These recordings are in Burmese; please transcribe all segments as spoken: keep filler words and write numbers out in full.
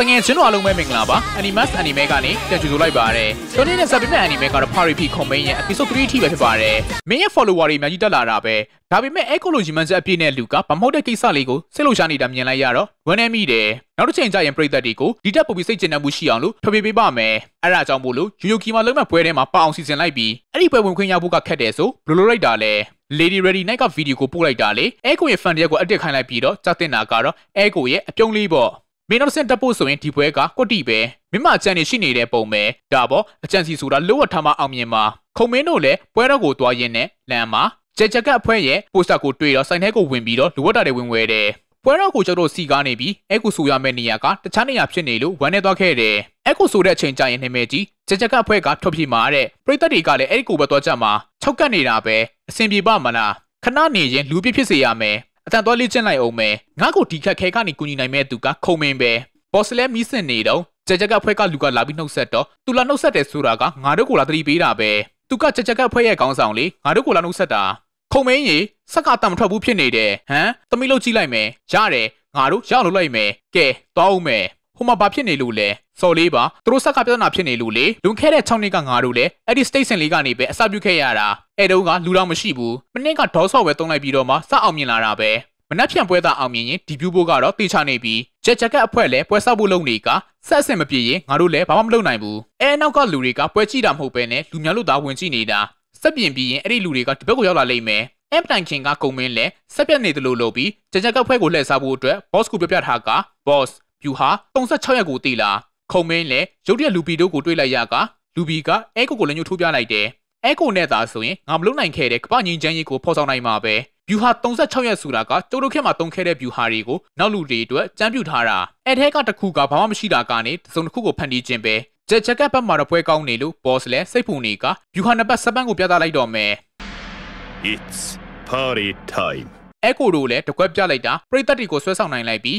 တငယ်ချင်းတို့အားလုံးပဲမင်္ဂလာပါ Animus Anime ကနေပြန်ကြိုဆိုလိုက်ပါရစေ။ဒီနေ့နဲ့ Submit Anime ကတော့ Paripi ခုံမင်းရဲ့ episode three ထိပဲဖြစ်ပါတယ်။မင်းရဲ့ follower တွေအများကြီးတက်လာတာပဲ။ဒါပေမဲ့ ecology မှန်ချက်အပြည့်နဲ့လူကဗမဟုတ်တဲ့ကိစ္စလေးကိုစိတ်လှုပ်ရှားနေတာမြင်လိုက်ရတော့ဝမ်းနည်းမိတယ်။နောက်တစ်ချိန်ကျရင်ပရိသတ်တွေကိုဒီတက်ပို့ပြီးစိတ်ကျဉ်းမှုရှိအောင်လို့ဖျော်ဖြေပေးပါမယ်။အဲ့ဒါကြောင့်မို့လို့ Yuki မှာလုံးဝပွဲထဲမှာပအောင်စီစဉ်လိုက်ပြီးအဲ့ဒီပွဲဝင်ခွင့်ရဖို့ကခက်တယ်ဆိုဘယ်လိုလုပ်လိုက်တာလဲ Lady Ready Night က video ကိုပို့လိုက်တာလေ Echo ရဲ့ fan တယောက်ကိုအတက်ခိုင်းလိုက်ပြီးတော့ကြားတင်တာကတော့ Echo ရဲ့အပြုံးလေးပေါ့မင်းတို့စင်တက်ဖို့ဆိုရင်ဒီပွဲကကွက်တီပဲမင်းမအကြံနေရှိနေတဲ့ပုံပဲဒါပေါ့အကြံစီဆိုတာလိုဝတ်ထားမှအောင်မြင်မှာခုံမင်းတို့လည်းပွဲတော်ကိုတွားရင်းနဲ့လမ်းမှာကြက်ကြက်ကအဖွဲရဲ့ပိုစတာကိုတွေ့တော့စိုင်းထဲကိုဝင်ပြီးတော့လူဝတ်တာတွေဝင်ဝဲတယ်ပွဲတော်ကိုကျတော့စီကားနေပြီးအဲကိုဆိုရမယ့်နေရာကတခြားနေရာဖြစ်နေလို့ဝမ်းနေသွားခဲ့တယ်အဲကိုဆိုတဲ့အချိန်ကြာရင်နေမဲကြီးကြက်ကြက်ကအဖွဲကထွက်ပြေးมาတဲ့ပရိသတ်တွေကလည်းအဲ့ဒီကိုပဲသွားကြမှာ၆ကတ်နေတာပဲအဆင်ပြေပါမလားခဏနေရင်လူပြစ်ဖြစ်စေရမယ်အတန်သွားလေးကျင်းလိုက်အောင်မယ်ငါ့ကိုဒီခက်ခဲကနေကူညီနိုင်မဲ့သူကခုံမင်းပဲဘော့စလဲမီးစင်နေတော့ကြက်ကြက်ကဖွဲကလူကလာပြီးနှုတ်ဆက်တော့သူလာနှုတ်ဆက်တယ်ဆိုတာကငါတို့ကိုလာတတိပေးတာပဲသူကကြက်ကြက်ကဖွဲရဲ့ခေါင်းဆောင်လေငါတို့ကိုလာနှုတ်ဆက်တာခုံမင်းကြီးစက်ကတမထွက်ဘူးဖြစ်နေတယ်ဟမ်သမီးလို့ကြည့်လိုက်မယ်ရတယ်ငါတို့ရောက်လို့လိုက်မယ်ကဲသွားအောင်မယ်ဟိုမှာဘာဖြစ်နေလို့လဲစော်လေးပါသူတို့ဆက်ကပြဿနာဖြစ်နေလို့လေလွန်ခဲ့တဲ့၆နှစ်ကငါတို့လေအဲ့ဒီ station လေးကနေပဲအစပြုခဲ့ရတာအဲ့တုန်းကလူတော့မရှိဘူးမနေ့ကဒေါဆော့ပဲတုံးလိုက်ပြီးတော့မှစအောင်မြင်လာတာပဲမနှက်ဖြန့်ပွဲသားအောင်မြင်ရင်ဒီပြူဖို့ကတော့တေချာနေပြီးကြက်ကြက်ကအဖွဲလဲပွဲဆောက်ဖို့လုပ်နေကဆက်အဆင်မပြေရင်ငါတို့လည်းဘာမှမလုပ်နိုင်ဘူးအဲနောက်ကလူတွေကပွဲကြည့်တာမဟုတ်ပဲနဲ့လူများလို့သာဝင်ကြည့်နေတာစက်ပြင်ပြီးရင်အဲ့ဒီလူတွေကဒီဘက်ကိုရောက်လာလိမ့်မယ်အမ်တိုင်ခင်ကကုံမင်းလဲဆက်ပြတ်နေတယ်လို့လုပ်ပြီးကြက်ကြက်ကဖွဲကိုလှည့်စားဖို့အတွက် boss ကိုပြပြထားက boss ပြူဟာ၃၆ရက်ကိုတေးလာခုံမင်းလဲရုတ်တရက်လူပီတို့ကိုတွေးလိုက်ရကလူပီကအဲကိုကိုလည်းညှို့ထိုးပြလိုက်တယ်အဲကိုနဲ့သာဆိုရင်ငါမလုပ်နိုင်ခဲ့တဲ့ကပငင်းချမ်းကြီးကိုဖော်ဆောင်နိုင်မှာပဲဗျူဟာ၃၆ရက်ဆိုတာကကျိုးတို့ခေတ်မှာတုံးခဲ့တဲ့ဗျူဟာတွေကိုနောက်လူတွေအတွက်ကြမ်းပြူထားတာအဲထဲကတစ်ခုကဘာမှမရှိတာကနေတစုံတစ်ခုကိုဖန်တီးခြင်းပဲကြက်ချက်ကပတ်မှာတော့ပွဲကောင်းနေလို့ boss လဲစိတ်ဖူနေကဗျူဟာနှစ်ပတ်စပန်းကိုပြသလိုက်တော့မယ် It's party time အဲကိုတို့လည်းတကွက်ပြလိုက်တာပရိသတ်တွေကိုဆွဲဆောင်နိုင်လိုက်ပြီး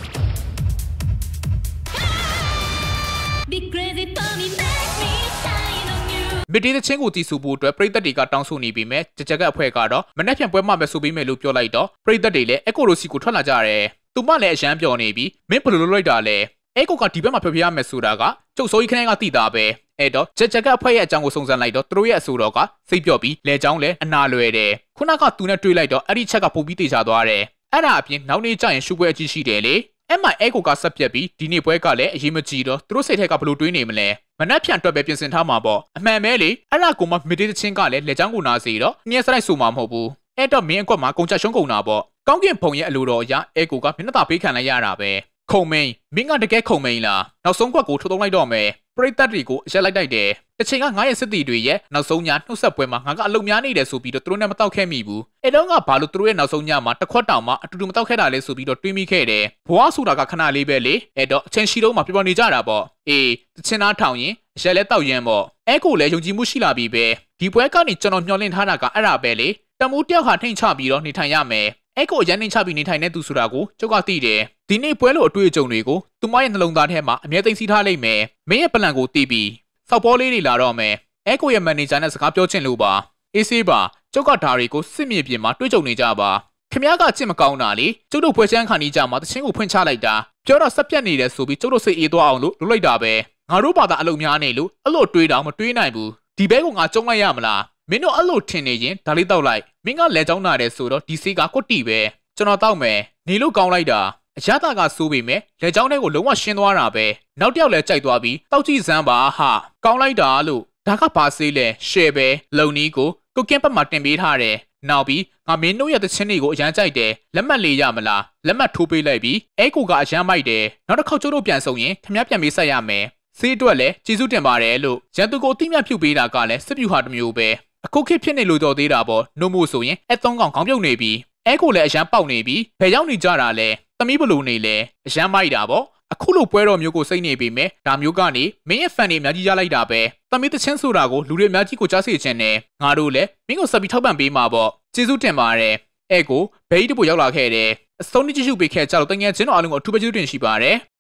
မီဒီတဲ့ချင်းကိုတီးဆူဖို့အတွက်ပရိသတ်တွေကတောင်းဆိုနေပြီးမြဲကြက်ကြက်ကအဖွဲကတော့မနှက်ဖြန်ပွဲမှပဲဆိုပြီးမယ်လို့ပြောလိုက်တော့ပရိသတ်တွေလည်းအက်ကိုရိုစီကိုထွက်လာကြတယ်။သူမလည်းအရန်ပျော်နေပြီးမင်းဘယ်လိုလုပ်လိုက်တာလဲ။အက်ကိုကဒီဘက်မှာဖျော်ဖြေရမယ်ဆိုတာကကျုပ်စိုးကြီးခနဲ့ကတိတာပဲ။အဲ့တော့ကြက်ကြက်ကအဖွဲရဲ့အကြောင်းကိုစုံစမ်းလိုက်တော့သူတို့ရဲ့အဆိုတော်ကစိတ်ပျော့ပြီးလဲချောင်းလဲအနာလွယ်တယ်။ခုနကသူနဲ့တွေ့လိုက်တော့အဲ့ဒီချက်ကပုံပြီးတေချာသွားတယ်။အဲ့ဒါအပြင်နောက်နေ့ကျရင်ရှုပ်ပွဲအကြီးရှိတယ်လေ။အဲ့မှာအဲကိုကဆက်ပြက်ပြီးဒီနေ့ပွဲကလည်းအရေးမကြီးတော့သူတို့စိတ်ထဲကဘလို့တွေးနေမလဲမနှက်ဖြန်တွက်ပဲပြင်ဆင်ထားမှာပေါ့အမှန်ပဲလေအဲ့ဒါကိုမှမီဒီတချင်းကလည်းလက်ချောင်းကိုနာစီတော့ညက်စလိုက်ဆိုမှာမဟုတ်ဘူးအဲ့တော့မင်းအကွက်မှာကုန်ချရှုံးကုန်တာပေါ့ကောင်းကင်ဘုံရဲ့အလိုတော်အရာအဲကိုကမျက်နှာသာပေးခံလိုက်ရတာပဲခုံမင်းမင်းကတကယ်ခုံမင်းလားနောက်ဆုံးကွက်ကိုထုတ်သုံးလိုက်တော့မယ်ပရိသတ်တွေကိုအရက်လိုက်တိုက်တယ်တချိန်ကငါရဲ့စစ်တီတွေရဲ့နောက်ဆုံးညနှုတ်ဆက်ပွဲမှာငါကအလုံများနေတယ်ဆိုပြီးတော့သူတို့နဲ့မတောက်ခဲ့မိဘူးအဲ့တော့ကဘာလို့သူတို့ရဲ့နောက်ဆုံးညမှာတစ်ခွက်တောင်မှအတူတူမတောက်ခဲ့တာလဲဆိုပြီးတော့တွေးမိခဲ့တယ်ဘွားဆိုတာကခဏလေးပဲလေအဲ့တော့အချင်းရှိတော့မှပြပနေကြတာပေါ့အေးတချင်းသားထောင်ရင်အရက်လဲတောက်ရင်ပေါ့အဲကိုလည်းယုံကြည်မှုရှိလာပြီပဲဒီပွဲကနေကျွန်တော်မျှော်လင့်ထားတာကအဲ့ဒါပဲလေတမူးတယောက်ဟာထိန်ချပြီးတော့နေထိုင်ရမယ်အဲကိုရန်နေချပြီးနေထိုင်နေသူဆိုတာကိုကျုပ်ကသိတယ်ဒီနေ့ပွဲလို့အတွေ့အကြုံတွေကိုသူမရဲ့နှလုံးသားထဲမှာအမြဲသိသိထားလိုက်မယ်မင်းရဲ့ပလန်ကိုသိပြီးစောက်ပေါ်လေးတွေလာတော့မယ်အဲကိုရဲ့မန်နေဂျာနဲ့စကားပြောချင်လို့ပါအေးဆေးပါကျုပ်ကဒါတွေကိုစစ်မြေပြင်မှာတွေ့ကြုံနေကြပါခင်ဗျားကချစ်မကောင်းတာလေကျုပ်တို့ပွဲချမ်းခံနေကြမှာတချင်းကိုဖွင့်ချလိုက်တာပြောတော့ဆက်ပြတ်နေတယ်ဆိုပြီးကျုပ်တို့စိတ်အေးသွားအောင်လို့လုပ်လိုက်တာပဲငါတို့ဘာသာအလုပ်များနေလို့အဲ့လိုတွေးတော့မတွေးနိုင်ဘူးဒီဘဲကငါကျုံလိုက်ရမလားမင်းတို့အဲ့လိုထင်နေရင်ဒါလေးတောက်လိုက်မင်းကလဲချောင်းနာတယ်ဆိုတော့ဒီစေးကကွတ်တီပဲကျွန်တော်တောက်မယ်နေလို့ကောင်းလိုက်တာအရသာကစိုးပေမဲ့လက်ချောင်းထဲကိုလုံးဝရှင်းသွားတာပဲနောက်တစ်ယောက်လည်းကြိုက်သွားပြီးတောက်ကြည့်စမ်းပါဟာကောင်းလိုက်တာလို့ဒါကဘာစေးလဲရှယ်ပဲလုံနီးကိုကိုကင်းပတ်မှာတင်ပေးထားတယ်နောက်ပြီးငါမင်းတို့ရဲ့တချင်းတွေကိုအရန်ကြိုက်တယ်လက်မှတ်လေးရမလားလက်မှတ်ထိုးပေးလိုက်ပြီးအဲကိုကအရန်မိုက်တယ်နောက်တစ်ခေါက်ကျိုးတို့ပြန်ဆုံရင်ခမည်းပြန်ပေးဆက်ရမယ်စေးအတွက်လည်းကျေးဇူးတင်ပါတယ်လို့ရန်သူကိုအတိမြတ်ပြုတ်ပေးတာကလည်းစစ်ပြူဟာတစ်မျိုးပဲအခုခေတ်ဖြစ်နေလို့တော့သေးတာပေါ့နှုတ်မို့ဆိုရင်အဲသုံးကောင်ခေါင်းပြုတ်နေပြီးအဲကိုလည်းအရန်ပေါက်နေပြီးဘယ်ရောက်နေကြတာလဲသမီးဘလို့နေလဲအရန်မိုက်တာပေါ့အခုလိုပွဲတော်မျိုးကိုစိတ်နေပေမဲ့ဒါမျိုးကနေမင်းရဲ့ fan တွေအများကြီးရလိုက်တာပဲသမီးတချင်းဆိုတာကိုလူတွေအများကြီးကိုကြားစေချင်တယ်ငါတို့လည်းမင်းကိုဆက်ပြီးထောက်ပံ့ပေးမှာပေါ့ကျေးဇူးတင်ပါတယ်အဲကိုဘဲကြီးတပူရောက်လာခဲ့တယ်အစုံတကြည့်ရှုပေးခဲ့ကြလို့တကယ်ချင်းတော်အားလုံးကိုအထူးပဲကျေးဇူးတင်ရှိပါတယ်